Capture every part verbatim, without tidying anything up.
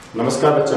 नमस्कार बच्चों,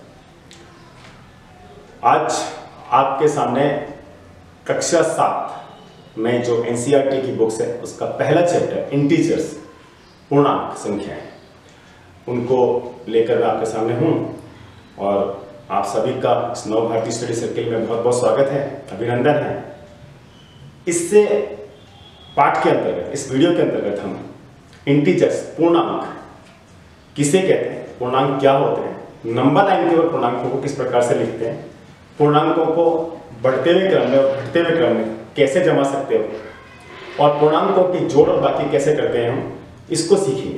आज आपके सामने कक्षा सात में जो एनसीईआरटी की बुक्स है उसका पहला चैप्टर इंटीजर्स पूर्णांक संख्याएं उनको लेकर मैं आपके सामने हूं और आप सभी का इस नव भारतीय स्टडी सर्किल में बहुत बहुत स्वागत है, अभिनंदन है। इससे पाठ के अंतर्गत, इस वीडियो के अंतर्गत हम इंटीजर्स पूर्णांक किसे कहते हैं, पूर्णांक क्या होते हैं, नंबर लाइन के ऊपर पूर्णांकों को किस प्रकार से लिखते हैं, पूर्णांकों को बढ़ते हुए क्रम में और घटते हुए क्रम में कैसे जमा सकते हो और पूर्णांकों की जोड़ और बाकी कैसे करते हैं, हम इसको सीखेंगे।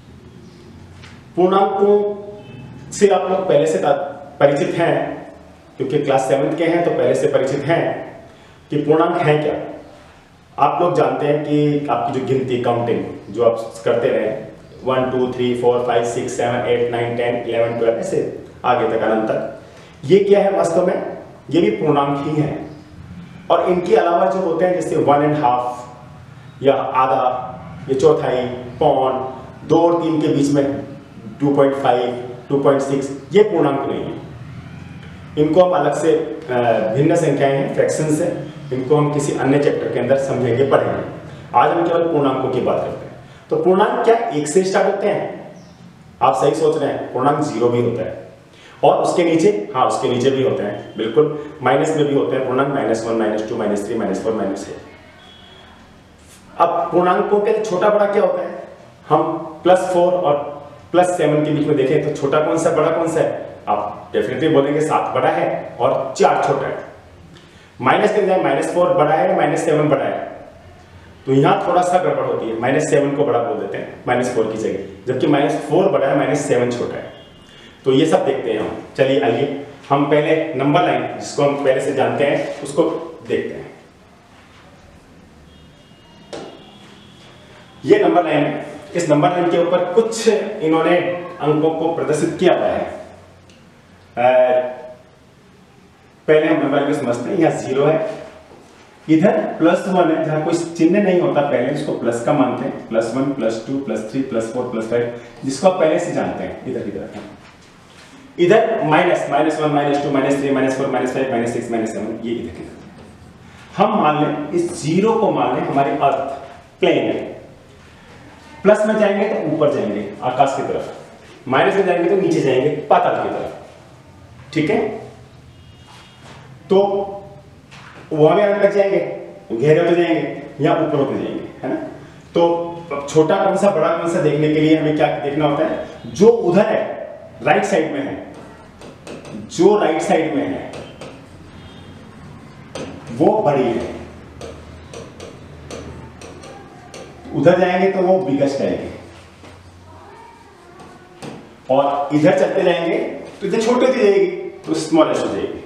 पूर्णांकों से आप लोग पहले से परिचित हैं, क्योंकि क्लास सेवन्थ के हैं तो पहले से परिचित हैं कि पूर्णांक है क्या। आप लोग जानते हैं कि आपकी जो गिनती, काउंटिंग जो आप करते रहे, one two three four five six seven eight nine ten eleven twelve ऐसे आगे तक अनंत तक, ये क्या है वास्तव में, ये भी पूर्णांक ही है। और इनके अलावा जो होते हैं जैसे वन एंड हाफ या आधा, ये चौथाई, पौन, दो और तीन के बीच में two point five, two point six, ये पूर्णांक नहीं है। इनको हम अलग से भिन्न संख्याएं हैं, फ्रैक्शंस है, इनको हम किसी अन्य चैप्टर के अंदर समझेंगे, पढ़ेंगे। आज हम केवल पूर्णांकों की बात करते हैं। तो पूर्णांक क्या एक से स्टार्ट होते हैं? आप सही सोच रहे हैं, पूर्णांक जीरो भी होता है और उसके नीचे, हाँ उसके नीचे भी होते हैं, बिल्कुल माइनस में भी होते हैं पूर्णांक, minus one, minus two, minus three, minus four, minus eight. अब पूर्णांकों के छोटा बड़ा क्या होता है? हम प्लस फोर और प्लस सेवन के बीच में देखें तो छोटा कौन सा, बड़ा कौन सा है? आप डेफिनेटली बोलेंगे सात बड़ा है और चार छोटा है। माइनस के जाए माइनस फोर बड़ा है, माइनस सेवन बड़ा है, तो यहाँ थोड़ा सा गड़बड़ होती है, माइनस सेवन को बड़ा बोल देते हैं माइनस फोर की जगह, जबकि माइनस फोर बड़ा है, माइनस सेवन छोटा है। तो ये सब देखते हैं हम। चलिए आइए हम पहले नंबर लाइन, जिसको हम पहले से जानते हैं, उसको देखते हैं। ये नंबर लाइन है। इस नंबर लाइन के ऊपर कुछ इन्होंने अंकों को प्रदर्शित किया हुआ है। पहले हम नंबर को समझते हैं। यहाँ जीरो है, इधर प्लस वन है, जहां कोई चिन्ह नहीं होता पहले उसको प्लस का मानते हैं। Plus one, plus two, plus three, plus four, plus five, जिसको आप पहले से जानते हैं। इधर की तरफ इधर minus, minus one, minus two, minus three, minus four, minus five, minus six, minus seven, ये इधर की तरफ। हम मान लें इस जीरो को मान लें हमारे अर्थ प्लेन है। प्लस में जाएंगे तो ऊपर जाएंगे आकाश की तरफ, माइनस में जाएंगे तो नीचे जाएंगे पाताल की तरफ। ठीक है, तो वहां भी अंत तक जाएंगे, गहरे होते जाएंगे या ऊपर होते जाएंगे, है ना। तो छोटा कौन सा, बड़ा कौन सा देखने के लिए हमें क्या देखना होता है? जो उधर है, राइट साइड में है, जो राइट साइड में है वो बड़ी है। उधर जाएंगे तो वो बिगेस्ट आएगी और इधर चलते जाएंगे तो इधर छोटी होती जाएगी तो स्मॉलेस्ट हो जाएगी।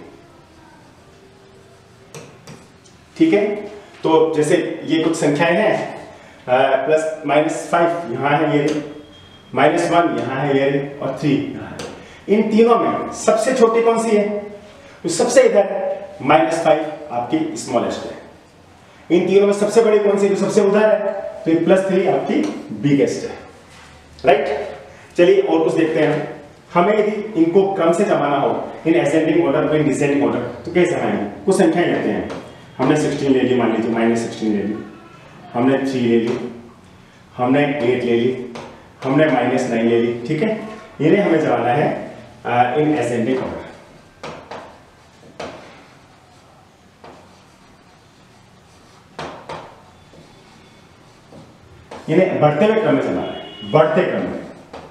ठीक है, तो जैसे ये कुछ संख्याएं हैं, प्लस माइनस फाइव यहाँ है ये, माइनस वन यहाँ है ये, और थ्री यहाँ है। इन तीनों में सबसे छोटी कौन सी है? तो सबसे इधर है, माइनस फाइव आपकी स्मॉलेस्ट है। इन तीनों में सबसे बड़ी कौन सी? जो सबसे उधर है, तो ये प्लस थ्री आपकी बिगेस्ट है। राइट, चलिए और कुछ देखते हैं। हमें यदि इनको क्रम से जमाना हो, in ascending order, in descending order, तो कैसे जमाएंगे? कुछ संख्याएं लेते हैं। हमने सोलह ले ली, मान लीजिए माइनस सिक्सटीन ले ली, हमने थ्री ले ली, हमने एट ले ली, हमने माइनस नाइन ले ली। ठीक है, इन्हें हमें जमाना है इन असेंडिंग ऑर्डर। इन्हें बढ़ते हुए क्रम में जमाना है, बढ़ते क्रम में।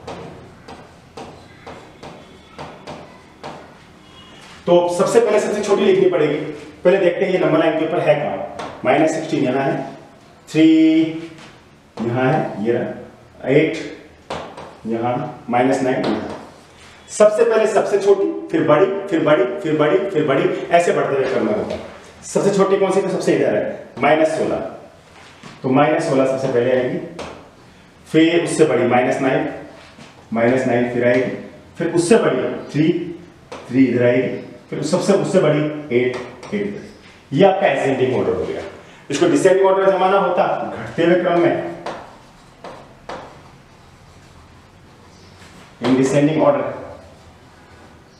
तो सबसे पहले सबसे छोटी लिखनी पड़ेगी। पहले देखते हैं ये नंबर लाइन के ऊपर है कहां। माइनस सिक्सटीन यहाँ है, थ्री यहाँ है, ये रहा, एट यहाँ, माइनस नाइन यहाँ। सबसे पहले सबसे छोटी, फिर बड़ी, फिर बड़ी, फिर बड़ी, फिर बड़ी, ऐसे बढ़ते हुए क्रम में होता है। सबसे छोटी कौन सी? तो सबसे इधर है, माइनस सोलह, तो माइनस सोलह सबसे पहले आएगी, फिर उससे बड़ी माइनस नाइन, माइनस नाइन फिर आएगी, फिर उससे बड़ी थ्री, थ्री इधर आएगी, फिर सबसे उससे बड़ी एट, एट। ये आपका असेंडिंग ऑर्डर हो गया। इसको डिसेंडिंग ऑर्डर जमाना होता घटते हुए क्रम में, इन डिसेंडिंग ऑर्डर।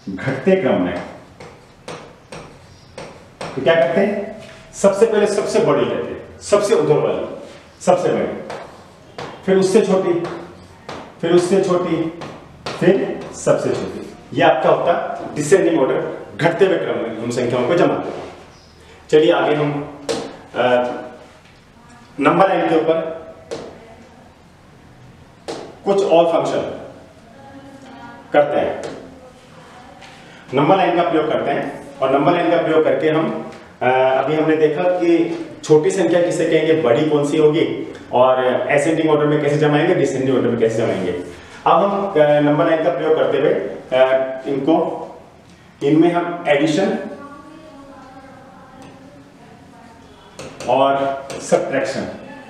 घटते क्रम में। तो क्या करते हैं, सबसे पहले सबसे बड़ी लेते हैं, सबसे उधर वाली, सबसे बड़ी, फिर उससे छोटी, फिर उससे छोटी, फिर सबसे छोटी। ये आपका होता है डिसेंडिंग ऑर्डर, घटते हुए क्रम में हम संख्याओं को जमा करते हैं। चलिए आगे हम नंबर लाइन के ऊपर कुछ और फंक्शन करते हैं। नंबर लाइन का प्रयोग करते हैं और नंबर लाइन का प्रयोग करके हम आ, अभी हमने देखा कि छोटी संख्या किसे कहेंगे, बड़ी कौन सी होगी, और एसेंडिंग ऑर्डर में कैसे जमाएंगे, डिसेंडिंग ऑर्डर में कैसे जमाएंगे। अब हम नंबर लाइन का प्रयोग करते हुए इनको इनमें हम एडिशन और सब्ट्रैक्शन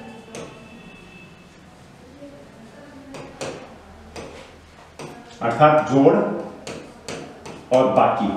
अर्थात जोड़ और बाकी,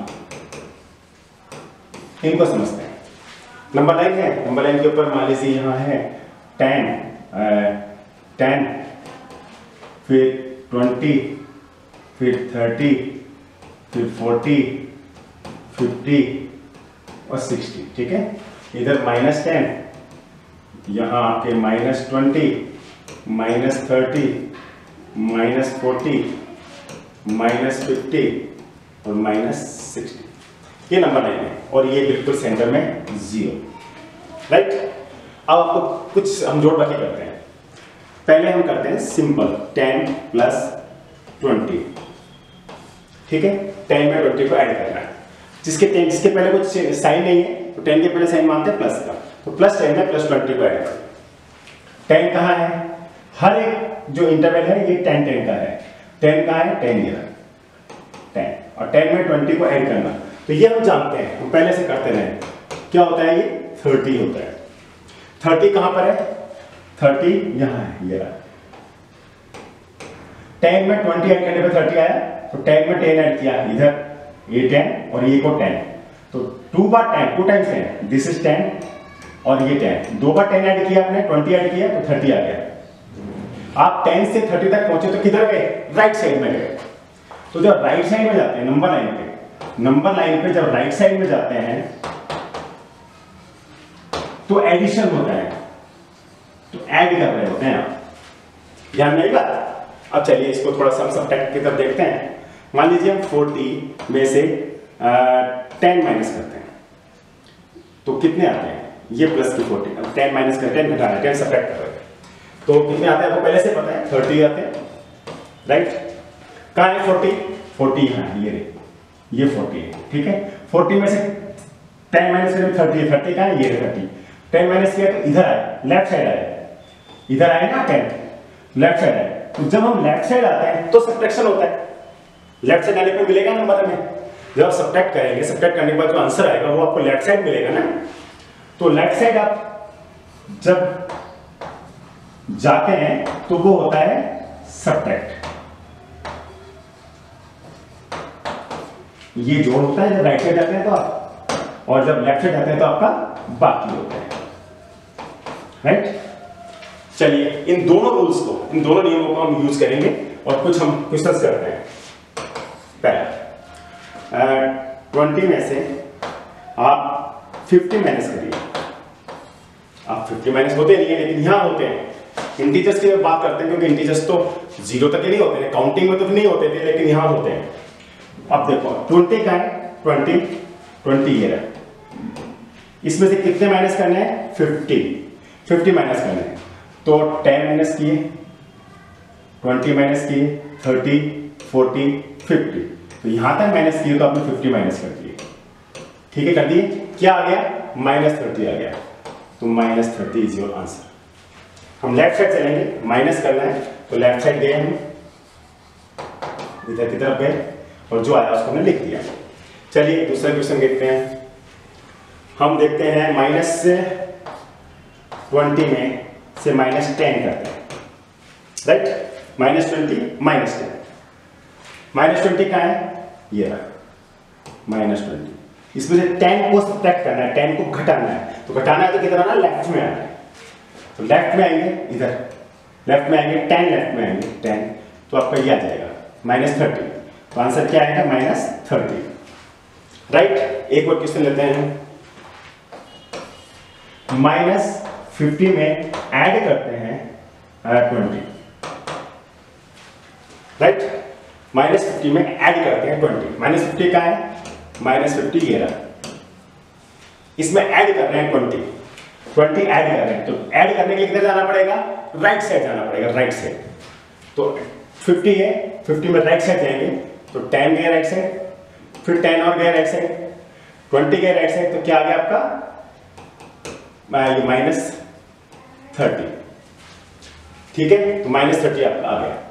इनको समझते हैं। नंबर लाइन है, नंबर लाइन के ऊपर मान लीजिए यहां है टेन, टेन, फिर ट्वेंटी, फिर थर्टी, फिर फोर्टी, फिफ्टी और सिक्सटी। ठीक है, इधर माइनस टेन, यहां आके minus twenty, minus thirty, minus forty, minus fifty और माइनस सिक्सटी। ये नंबर लाइन है और ये बिल्कुल सेंटर में जीरो। राइट, अब आपको कुछ हम जोड़ बाकी करते हैं। पहले हम करते हैं सिंपल टेन प्लस ट्वेंटी। ठीक है, टेन में ट्वेंटी को ऐड करना है। जिसके टेन जिसके पहले कुछ साइन नहीं है तो टेन के पहले साइन मानते हैं प्लस का, तो प्लस टेन में प्लस ट्वेंटी को ऐड करें। टेन कहाँ है, हर एक जो इंटरवल है ये टेन टेन का है। टेन कहाँ है, टेन ये टेन, और टेन में ट्वेंटी को ऐड करना, तो ये हम जानते हैं, हम पहले से करते रहे। क्या होता है, ये थर्टी होता है। थर्टी कहां पर है, थर्टी यहां है, ये रहा। टेन में ट्वेंटी ऐड करने पे थर्टी आया, तो टेन में टेन ऐड किया, इधर ये टेन और ये को टेन, तो टू बार ten, two times ten, this is ten और ये टेन, दो बार टेन ऐड किया आपने, ट्वेंटी ऐड किया तो थर्टी आ गया। आप टेन से थर्टी तक पहुंचे तो किधर गए, राइट साइड में गए। तो जब राइट साइड में जाते हैं नंबर लाइन पे, नंबर लाइन पे जब राइट साइड में जाते हैं तो एडिशन होता है, तो ऐड कर रहे होते हैं आप, ध्यान नहीं बात। अब चलिए इसको थोड़ा सा हम सब्ट्रैक्ट की तरफ देखते हैं। मान लीजिए हम फोर्टी में से टेन माइनस करते हैं तो कितने आते हैं, ये प्लस की फोर्टी, अब टेन माइनस कर टेन घटा रहे हैं, टेन सब्ट्रैक्ट कर रहे हैं तो कितने आते हैं आपको पहले से पता है, थर्टी आते हैं। राइट, कहाँ है फोर्टी, फोर्टी यहाँ, ये ये फोर्टी है। ठीक है, फोर्टी में से टेन माइनस करें थर्टी है, थर्टी कहाँ है, ये थर्टी। टेन माइनस किया तो इधर आए, लेफ्ट साइड आए, इधर आए ना टेन, लेफ्ट साइड आए। तो जब हम लेफ्ट साइड आते हैं तो सब्ट्रैक्शन होता है, लेफ्ट साइड आने पे मिलेगा नंबर हमें। जब आप सब्ट्रैक्ट करेंगे, सब्ट्रैक्ट करने के बाद जो आंसर आएगा वो आपको लेफ्ट साइड मिलेगा ना। तो लेफ्ट साइड आप जब जाते हैं तो वो होता है सब्ट्रैक्ट, ये जोड़ होता है जब राइट साइड जाते हैं तो आप, और जब लेफ्ट साइड जाते हैं तो आपका बाकी होता है। राइट, चलिए इन दोनों रूल्स को, इन दोनों नियमों को हम यूज करेंगे और कुछ हम क्वेश्चंस करते हैं। पहला ट्वेंटी में से आप फिफ्टी माइनस करिए। आप फिफ्टी माइनस होते नहीं है लेकिन यहां होते हैं। इंटीजर्स की बात करते हैं क्योंकि इंटीजर्स तो जीरो तक ही नहीं होते, काउंटिंग में तो नहीं होते थे लेकिन यहां होते हैं। अब देखो ट्वेंटी का है, ट्वेंटी, ट्वेंटी ये रहा, इसमें से कितने माइनस करने हैं, फिफ्टी, फिफ्टी माइनस करने हैं। तो टेन माइनस किए, ट्वेंटी माइनस किए, थर्टी, फोर्टी, फिफ्टी, तो यहां तक माइनस किए तो आपने फिफ्टी माइनस कर दिए। ठीक है, कर दिए, क्या आ गया, माइनस थर्टी आ गया। तो minus thirty is your answer. हम लेफ्ट साइड चलेंगे, माइनस करना है तो लेफ्ट साइड गए, हम इधर की तरफ गए और जो आया उसको हमने लिख दिया। चलिए दूसरा क्वेश्चन देखते हैं। हम देखते हैं माइनस से ट्वेंटी में से माइनस टेन करते हैं। Right, minus twenty minus ten, minus twenty कहाँ है, ये रहा माइनस ट्वेंटी। इसमें से टेन को सब्ट्रैक्ट करना है, टेन को घटाना है, तो घटाना है तो किधर आना, लेफ्ट में आना है। तो लेफ्ट में आएंगे, इधर लेफ्ट में आएंगे, टेन लेफ्ट में आएंगे, टेन, तो आपका ये आ जाएगा माइनस थर्टी। तो आंसर क्या आएगा माइनस थर्टी। राइट, एक और क्वेश्चन लेते हैं। माइनस फिफ्टी में ऐड करते हैं ट्वेंटी। राइट, माइनस फिफ्टी में ऐड करते हैं ट्वेंटी। माइनस फिफ्टी का है, माइनस फिफ्टी ये रहा, इसमें ऐड कर रहे हैं ट्वेंटी। ट्वेंटी ऐड कर रहे हैं, तो ऐड करने के लिए किधर जाना पड़ेगा? राइट साइड जाना पड़ेगा, राइट साइड। तो फिफ्टी है, फिफ्टी में राइट साइड जाएंगे तो टेन गए राइट साइड, फिर टेन और गए राइट साइड, ट्वेंटी गए राइट साइड, तो क्या आ गया आपका? Minus thirty. ठीक है, तो माइनस थर्टी आपका आ गया।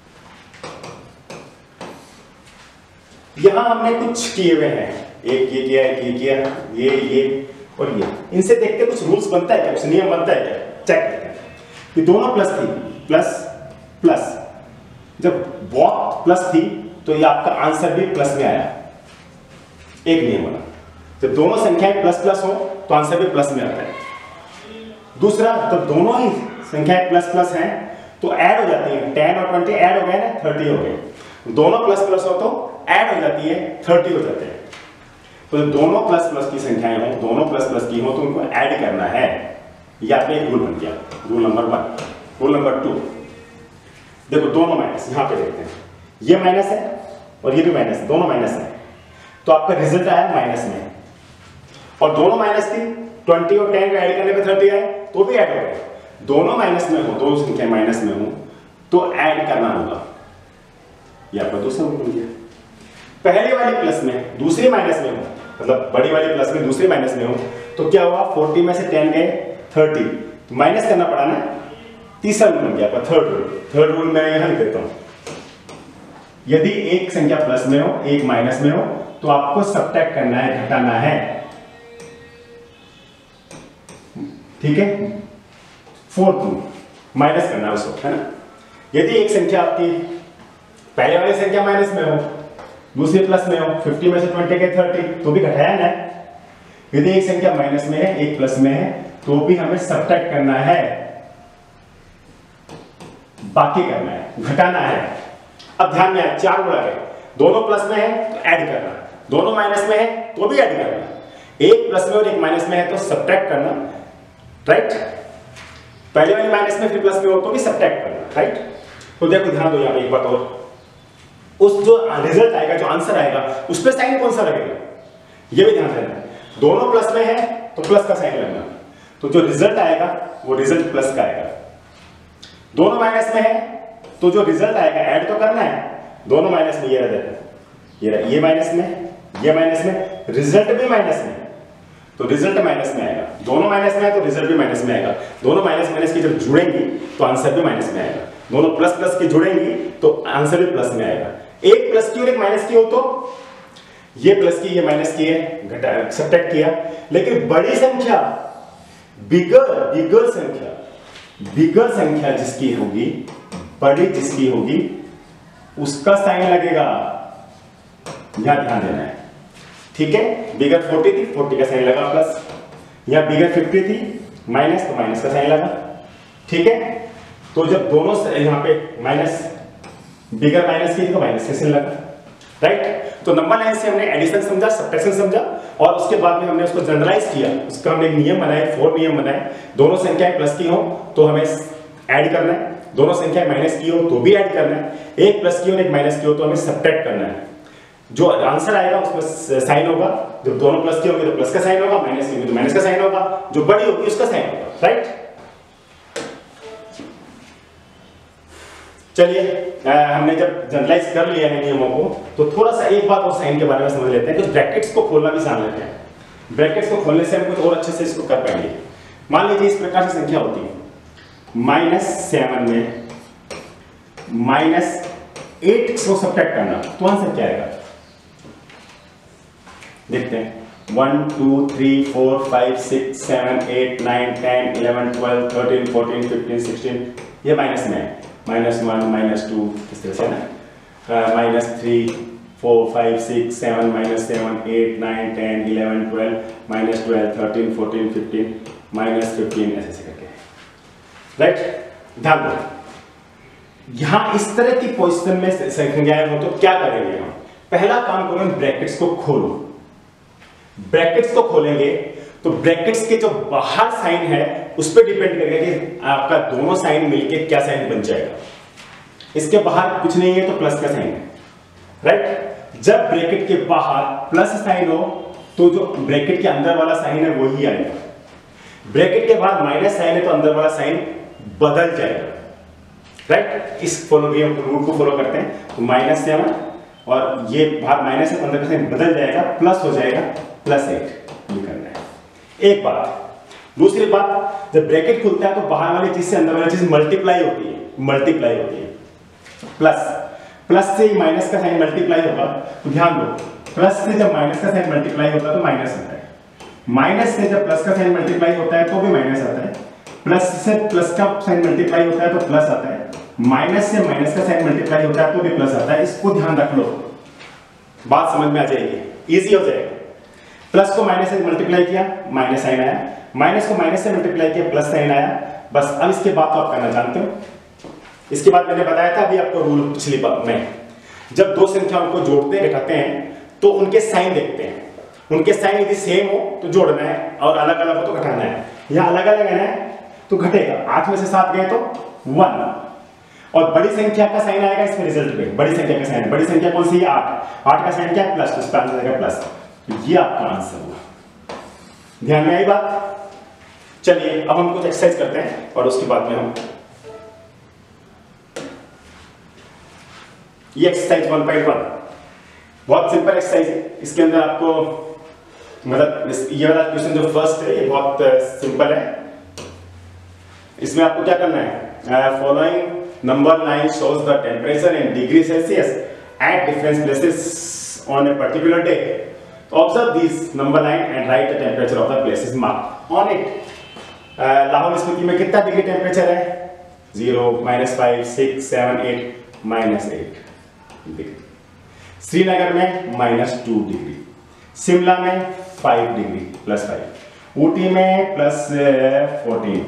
यहां हमने कुछ किए हुए हैं, एक ये किया, एक ये किया, ये ये और ये, इनसे देखते कुछ रूल्स बनता है क्या, कुछ नियम बनता है क्या, चेक करते हैं। कि दोनों प्लस थी, प्लस प्लस, जब बहुत प्लस थी तो ये आपका आंसर भी प्लस में आया। एक नियम बना, जब दोनों संख्याएं प्लस प्लस हो तो आंसर भी प्लस में आता है। दूसरा, जब दोनों ही संख्याएं प्लस प्लस हैं तो ऐड हो जाती है, टेन और ट्वेंटी ऐड हो गए ना, थर्टी हो गए। दोनों प्लस प्लस हो तो ऐड हो जाती है, थर्टी हो जाते हैं। तो दोनों प्लस प्लस की संख्याएं हो, दोनों प्लस प्लस की हो तो उनको ऐड करना है। ये आपका एक रूल बन गया, rule number one. Rule number two, देखो दोनों माइनस, यहां पे देखते हैं, ये माइनस है और ये भी माइनस है, दोनों माइनस है, तो आपका रिजल्ट आया माइनस में। और दोनों माइनस थी, ट्वेंटी और टेन को ऐड करने पे थर्टी आए, तो भी ऐड हो गए। दोनों माइनस में हो, दो संख्या माइनस में हो तो ऐड करना होगा। ये आपका दूसरा रूल बन गया। पहली वाली प्लस में दूसरी माइनस में हो, मतलब बड़ी वाली प्लस में दूसरी माइनस में हो, तो क्या हुआ? फोर्टी में से टेन गए थर्टी, तो माइनस करना पड़ा ना। तीसरा रूल बन गया आपका, थर्ड रूल। थर्ड रूल मैं यहां लिख देता हूं, यदि एक संख्या प्लस में हो, एक माइनस में हो, तो आपको सब्ट्रैक्ट करना है, घटाना है। ठीक है, फोर्थ रूल, माइनस करना है उसको, है ना। यदि एक संख्या आपकी पहले वाली संख्या माइनस में हो, दूसरी प्लस में हो, फिफ्टी में से ट्वेंटी के थर्टी, तो भी घटाया ना। यदि एक संख्या माइनस में है, एक प्लस में है, तो भी हमें सब्ट्रैक्ट करना है, बाकी करना है, घटाना है। अब ध्यान में आए, चार रूल आ गए। दोनों प्लस में है तो ऐड करना, दोनों माइनस में है तो भी ऐड करना, एक प्लस में और एक माइनस में है तो सब्ट्रैक्ट करना। राइट, पहले वाली माइनस में फिर प्लस में हो तो भी सब्ट्रैक्ट करना। राइट, तो देखो ध्यान दो, यहां पे एक बात और, उस जो रिजल्ट आएगा, जो आंसर आएगा, उस पर साइन कौन सा लगेगा, ये भी ध्यान देना। दोनों प्लस में है तो प्लस का साइन लगना, तो जो रिजल्ट आएगा वो रिजल्ट प्लस का आएगा। दोनों माइनस में है तो जो रिजल्ट आएगा ऐड तो करना है। दोनों माइनस में, ये रह देना, ये ये माइनस में, ये माइनस में, रिजल्ट भी माइनस में, तो रिजल्ट माइनस में आएगा। दोनों माइनस में है तो रिजल्ट भी माइनस में आएगा। दोनों माइनस माइनस की जब जुड़ेंगी तो आंसर भी माइनस में आएगा। दोनों प्लस प्लस की जुड़ेंगी तो आंसर भी प्लस में आएगा। एक प्लस की और एक माइनस की हो तो ये प्लस की, ये माइनस की है, घटा सब्ट्रैक्ट किया। लेकिन बड़ी संख्या, बिगर बिगर संख्या, बिगर संख्या जिसकी होगी, बड़ी जिसकी होगी, उसका साइन लगेगा। यहां ध्यान देना है। ठीक है, बिगर फोर्टी थी, फोर्टी का साइन लगा प्लस, या बिगर फिफ्टी थी, माइनस, तो माइनस का साइन लगा। ठीक है, तो जब दोनों यहां पे माइनस, बिगर माइनस की तो माइनस का साइन लगा। राइट, तो नंबर लाइन से हमने एडिशन समझा, सब्ट्रैक्शन समझा, और उसके बाद में हमने उसको जनरलाइज किया। उसका हमने एक नियम बनाए, फोर नियम बनाए। दोनों संख्याएं प्लस की हो तो हमें ऐड करना है, दोनों संख्याएं माइनस की हो तो भी ऐड करना है, एक प्लस की और एक माइनस की हो तो हमें सब्ट्रैक्ट करना है। जो आंसर आएगा उसमें साइन होगा, जब दोनों प्लस की होगी तो प्लस का साइन होगा, माइनस की होगी तो माइनस का साइन होगा, जो बड़ी होगी उसका साइन होगा। राइट, चलिए, हमने जब जनरलाइज कर लिया है नियमों को, तो थोड़ा सा एक बात और साइन के बारे में समझ लेते हैं। कुछ ब्रैकेट्स को खोलना भी जान लेते हैं। ब्रैकेट्स को खोलने से हम कुछ और अच्छे से इसको कर पाएंगे। मान लीजिए इस प्रकार की संख्या होती है, माइनस सेवन में माइनस एट को सब्ट्रैक्ट करना, तो आंसर क्या आएगा? देखते हैं, one two three four five six seven eight nine ten eleven twelve thirteen fourteen fifteen sixteen, ये माइनस में है, माइनस वन माइनस टू, इस तरह से ना, minus three four five six seven minus seven eight nine ten eleven twelve minus twelve thirteen fourteen fifteen minus fifteen, ऐसे ऐसे करके। राइट, ध्यान दो, यहां इस तरह की पोजीशन में संख्याएं हो तो क्या करेंगे हम? पहला काम करेंगे ब्रैकेट्स को खोलो। ब्रैकेट्स को खोलेंगे तो ब्रैकेट्स के जो बाहर साइन है उस पर डिपेंड करेगा कि आपका दोनों साइन मिलके क्या साइन बन जाएगा। इसके बाहर कुछ नहीं है तो प्लस का साइन है, राइट। जब ब्रैकेट के बाहर प्लस साइन हो तो जो ब्रैकेट के अंदर वाला साइन है वही आएगा। ब्रैकेट के बाद माइनस साइन है तो अंदर वाला साइन बदल जाएगा, राइट। इस फॉलो रूल को फॉलो करते हैं तो माइनस सेवन और ये बाहर माइनस है तो अंदर का साइन बदल जाएगा, प्लस हो जाएगा प्लस एट। ये करना है एक बात। दूसरी बात, जब ब्रैकेट खुलता है तो बाहर वाली चीज से अंदर वाली चीज मल्टीप्लाई होती है, मल्टीप्लाई होती है। प्लस प्लस से माइनस का साइन मल्टीप्लाई होगा तो ध्यान दो, प्लस से जब माइनस का साइन मल्टीप्लाई होता है तो माइनस आता है, माइनस से जब प्लस का साइन मल्टीप्लाई होता है तो भी माइनस आता है, प्लस से प्लस का साइन मल्टीप्लाई होता है तो प्लस आता है, माइनस से माइनस का साइन मल्टीप्लाई होता है तो भी प्लस आता है। इसको ध्यान रख लो, बात समझ में आ जाएगी, इजी हो जाएगा। प्लस को माइनस से मल्टीप्लाई किया माइनस साइन आया, माइनस को माइनस से मल्टीप्लाई किया प्लस साइन आया। बस अब इसके बाद तो आप करना जानते हो। इसके बाद मैंने बताया था अभी आपको रूल पिछली बार में, जब दो संख्याओं को जोड़ते हैं घटाते हैं तो उनके साइन देखते हैं, उनके साइन यदि सेम हो तो जोड़ना है और अलग अलग हो तो घटाना है। यहाँ अलग अलग है ना तो घटेगा, आठ में से सात गए तो वन, और बड़ी संख्या का साइन आएगा इसमें रिजल्ट में, बड़ी संख्या का साइन, बड़ी संख्या कौन सी है आठ, आठ का साइन क्या है प्लस, तो इसका आंसर आएगा प्लस। तो ये आपका आंसर हुआ, ध्यान में आई बात। चलिए अब हम कुछ एक्सरसाइज करते हैं और उसके बाद में हम ये एक्सरसाइज वन पॉइंट वन बहुत सिंपल एक्सरसाइज है। इसके अंदर आपको मतलब ये वाला क्वेश्चन जो फर्स्ट है ये बहुत सिंपल है। इसमें आपको क्या करना है, following number nine shows the temperature in degree Celsius at different places on a particular day. Observe this number nine and write the temperature of the places marked on it. Lahaul Spiti में कितना degree temperature है, zero, minus five, six, seven, eight, minus eight degree. Srinagar में minus two degree, Shimla में five degree plus five, Ooty में plus fourteen,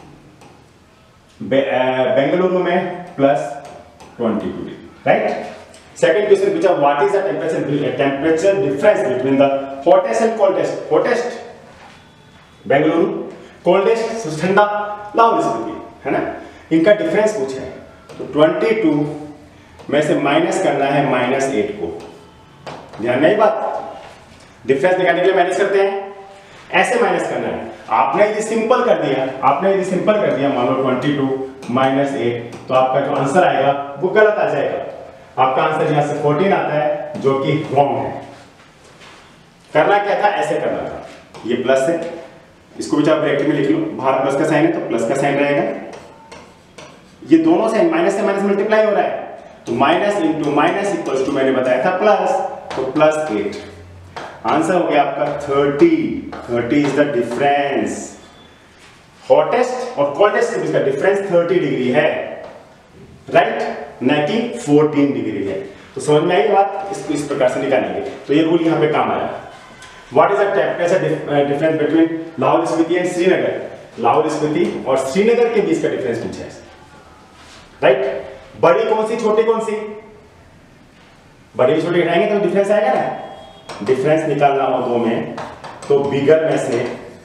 Bengaluru में plus twenty two degree, right. Second question पूछा what is the temperature temperature difference between the hottest and coldest. Hottest Bengaluru, coldest ठंडा लाहौल स्पीति, है ना, इनका difference पूछा है। तो ट्वेंटी टू में से माइनस करना है माइनस एट को, ध्यान नहीं बात, डिफरेंस निकालने के लिए माइनस करते हैं, ऐसे माइनस करना है। आपने यदि सिंपल कर दिया, आपने यदि सिंपल कर दिया मान लो ट्वेंटी टू माइनस एट, तो आपका जो आंसर आएगा वो गलत आ जाएगा। आपका आंसर यहां से फोर्टीन आता है जो कि रॉन्ग है। करना क्या था, ऐसे करना था, ये प्लस है, इसको भी चाहे ब्रैकेट में लिख लो, बाहर प्लस का साइन है तो प्लस का साइन रहेगा, ये दोनों साइन माइनस से माइनस मल्टीप्लाई हो रहा है तो minus into minus equals to मैंने बताया था प्लस, तो प्लस एट। आंसर हो गया आपका thirty. Thirty is the difference, hottest और कोल्डेस्ट के बीच का डिफरेंस थर्टी डिग्री है, राइट, न कि फोर्टीन डिग्री है। तो समझ में आई बात, इसको इस प्रकार से निकालेंगे तो ये रूल यहाँ पे काम आया। What is the temperature difference between Lahaul Spiti and Srinagar. Lahaul Spiti और श्रीनगर के बीच का डिफरेंस पूछा है, राइट। बड़ी कौन सी छोटी कौन सी, बड़ी भी छोटी घटाएंगे तो डिफरेंस आएगा ना। डिफरेंस निकालना हो दो में तो बिगर में से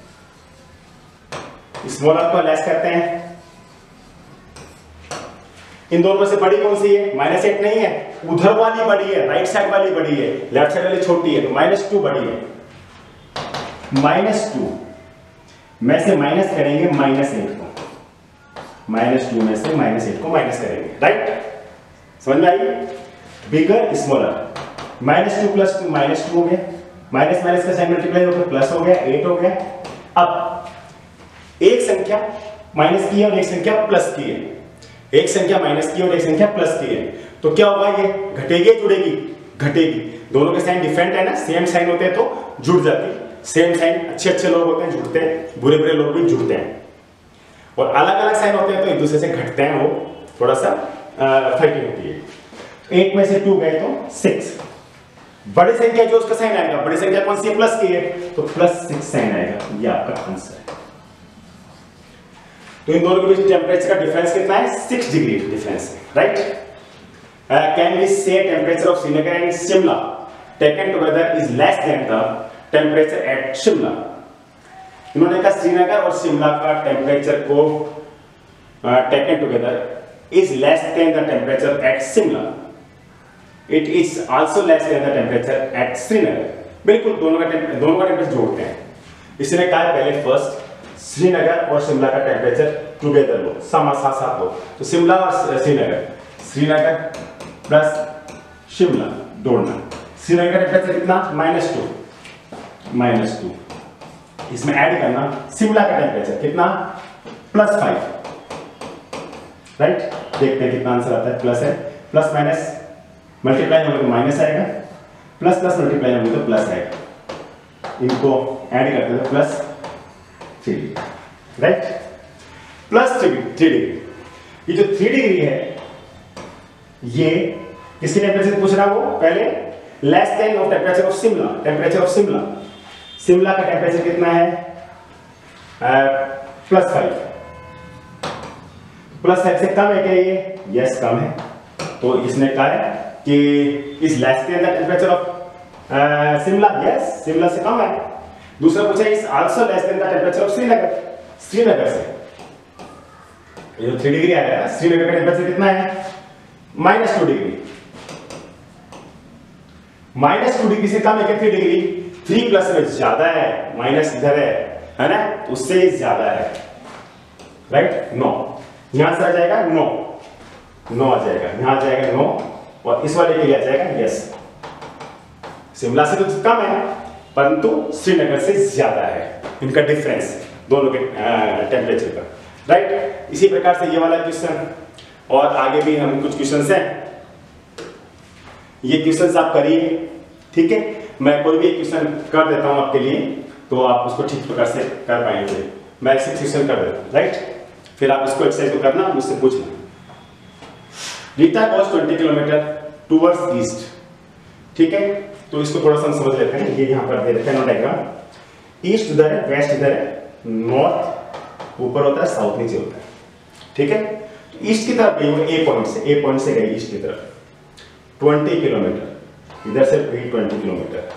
स्मॉलर को लेस करते हैं। इन दोनों में से बड़ी कौन सी है, माइनस एट नहीं है, उधर वाली बड़ी है, राइट साइड वाली बड़ी है, लेफ्ट साइड वाली छोटी है, तो माइनस टू बड़ी है। माइनस टू में से माइनस करेंगे माइनस एट को, माइनस टू में से माइनस एट को माइनस करेंगे, राइट, समझ में आई। Bigger smaller, minus two plus two minus two हो गया, माइनस माइनस का साइन मल्टीप्लाई हो गया, प्लस हो गया, एट हो गया। अब एक संख्या माइनस की है और एक संख्या प्लस की है, एक संख्या माइनस की और एक संख्या प्लस की है, तो क्या होगा, ये घटेगी जुड़ेगी, घटेगी। दोनों के साइन डिफरेंट है ना, सेम साइन होते हैं तो जुड़ जाती है, सेम साइन अच्छे अच्छे लोग होते हैं जुड़ते हैं, बुरे बुरे लोग भी जुड़ते हैं, और अलग अलग साइन होते हैं तो एक दूसरे से घटते हैं, वो थोड़ा सा फाइटिंग होती है। एट में से टू गए तो सिक्स, बड़ी संख्या जो उसका साइन आएगा, बड़ी संख्या कौन सी है, प्लस की है, तो प्लस सिक्स साइन आएगा, ये आपका आंसर है। तो इन दोनों के बीच टेम्परेचर का डिफरेंस कितना है? सिक्स डिग्री डिफरेंस है, right. Can we say temperature of Srinagar and Shimla taken together is less than the temperature at Shimla. इन्होंने कहा श्रीनगर और शिमला का टेम्परेचर को taken together is less than the temperature at Shimla, it is also less than the temperature at Srinagar. बिल्कुल दोनों का दोनों का टेम्परेचर जोड़ते हैं। इसने कहा पहले फर्स्ट श्रीनगर और शिमला का टेम्परेचर टुगेदर लो, साथ साथ लो। तो शिमला और श्रीनगर, श्रीनगर प्लस शिमला जोड़ना। श्रीनगर का टेम्परेचर कितना? माइनस टू माइनस टू इसमें ऐड करना शिमला का टेम्परेचर कितना? Plus five, right. देखते हैं कितना आंसर आता है। प्लस है, प्लस माइनस मल्टीप्लाई होगा तो माइनस आएगा, प्लस प्लस मल्टीप्लाई होगा तो प्लस आएगा। इनको ऐड करते हैं तो plus three, right. Plus three three degree. ये जो थ्री डिग्री है ये किसके टेम्परेचर पूछ रहा है? वो पहले less than of temperature of Shimla. Temperature of Shimla, Shimla का टेम्परेचर कितना है? Plus five. प्लस फाइव से कम है क्या ये? यस कम है। तो इसने कहा है कि is less than the temperature of Shimla, yes Shimla से कम है। दूसरा पूछा is also less than the temperature of Srinagar, Srinagar से। ये जो थ्री डिग्री आया है, श्रीनगर का टेम्परेचर कितना है? Minus two degree. Minus two degree से कम है क्या थ्री डिग्री? थ्री प्लस में ज्यादा है, माइनस इधर है, है ना, उससे ज्यादा है, राइट। नौ यहां से आ जाएगा, नौ नौ आ जाएगा, यहां आ जाएगा नौ, और इस वाले के लिए आ जाएगा यस। शिमला से तो कम है परंतु श्रीनगर से ज्यादा है, इनका डिफरेंस दोनों के टेम्परेचर का, राइट। इसी प्रकार से ये वाला क्वेश्चन और आगे भी हम कुछ क्वेश्चंस हैं, ये क्वेश्चंस आप करिए, ठीक है। मैं कोई भी क्वेश्चन कर देता हूं आपके लिए तो आप उसको ठीक प्रकार से कर पाएंगे। मैं ऐसे क्वेश्चन कर देता हूं, राइट। फिर आप इसको एक्सरसाइज को करना, मुझसे पूछना। Rita goes twenty kilometre towards east, ठीक है। तो इसको थोड़ा सा समझ लेते हैं। ये यहाँ पर दे रखा है डायग्राम। ईस्ट इधर है, वेस्ट इधर है, नॉर्थ ऊपर होता है, साउथ नीचे होता है, ठीक है। तो ईस्ट की तरफ गई वो ए पॉइंट से, ए पॉइंट से गई ईस्ट की तरफ ट्वेंटी किलोमीटर, इधर से गई ट्वेंटी किलोमीटर,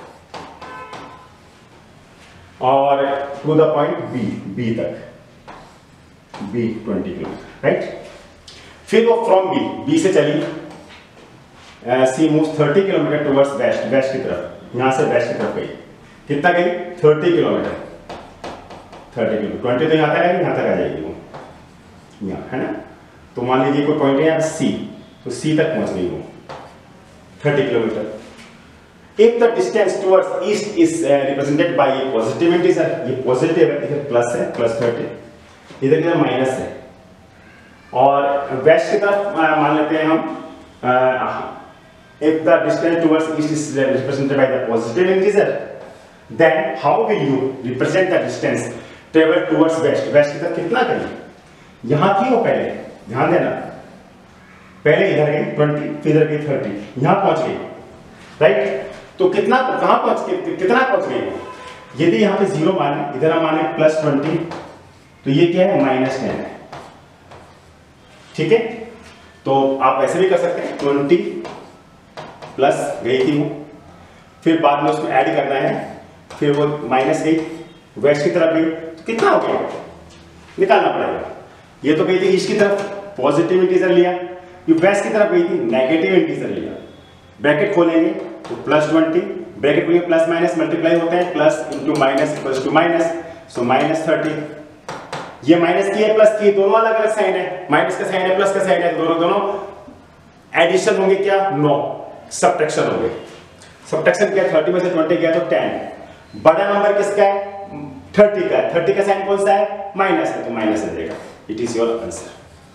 और to the point B, B तक, बी ट्वेंटी किलोमीटर, राइट। फिर वो फ्रॉम बी, बी से चली, C moves thirty kilometre towards west, west की तरफ, यहां से वेस्ट की तरफ गई। कितना गई? Thirty kilometre, thirty kilometre, twenty तो यहां तक आएगी, यहां तक आ जाएगी वो, यहाँ है ना। तो मान लीजिए कोई पॉइंट है यहाँ सी, तो सी तक पहुंच गई वो thirty kilometre. If the distance towards east is uh, represented by a positive integer, ये पॉजिटिव है, इधर प्लस है, प्लस थर्टी, इधर इधर माइनस है, और वेस्ट की तरफ मान लेते हैं हम, if the distance towards east is represented by the positive integer, then how will you represent the distance travel towards west? west की तरफ कितना गई? यहाँ थी वो पहले, ध्यान देना, पहले इधर गई ट्वेंटी, फिर इधर गई थर्टी, यहाँ पहुंच गई, राइट। तो कितना कहां पहुंच गई, कितना पहुंच गई? यदि यहाँ पे जीरो माने, इधर हम माने प्लस ट्वेंटी, तो ये क्या है? माइनस टेन है, ठीक है। तो आप ऐसे भी कर सकते हैं, ट्वेंटी प्लस गई थी वो, फिर बाद में उसको ऐड करना है, फिर वो माइनस गई, वेस्ट की तरफ गई, तो कितना हो गया? निकालना पड़ेगा। ये तो गई थी ईस्ट की तरफ, पॉजिटिव इंटीजर लिया, ये वेस्ट की तरफ गई थी, नेगेटिव इंटीजर लिया। ब्रैकेट खोलेंगे तो प्लस ट्वेंटी, ब्रैकेट खोलेंगे प्लस माइनस मल्टीप्लाई होते हैं, plus into minus equals to minus, so minus thirty. ये माइनस की है, प्लस की, दोनों अलग अलग साइन है, माइनस का साइन है, प्लस का साइन है, दोनों दोनों एडिशन होंगे क्या? नो, सब्ट्रैक्शन होंगे। सब्ट्रैक्शन क्या? थर्टी में से ट्वेंटी गया तो टेन। बड़ा नंबर किसका है? थर्टी का है, थर्टी का साइन कौन सा है? माइनस है, तो माइनस आ जाएगा। It is your answer,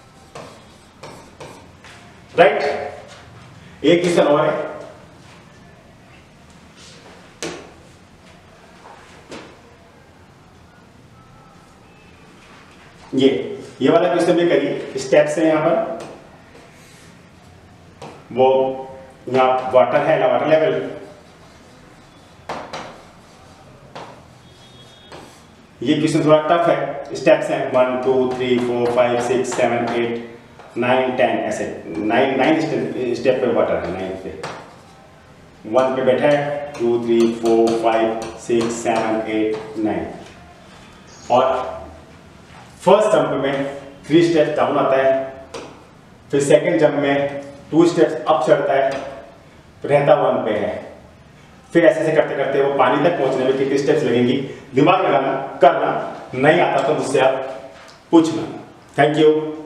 right. एक क्वेश्चन और है, ये ये वाला क्वेश्चन भी करिए। स्टेप्स है यहाँ पर, वो यहाँ वाटर है, वाटर लेवल, ये क्वेश्चन थोड़ा टफ है। स्टेप्स हैं one two three four five six seven eight nine ten, ऐसे नाइन नाइन स्टेप पे वाटर है, नाइन पे वन पे बैठा है, to three four five six seven eight nine. और फर्स्ट जंप में थ्री स्टेप्स डाउन आता है, फिर सेकंड जंप में टू स्टेप्स अप चढ़ता है, रहता वन पे है। फिर ऐसे ऐसे करते करते वो पानी तक पहुंचने में कितने स्टेप्स लगेंगी दिमाग लगाना, करना नहीं आता तो मुझसे आप पूछना। Thank you.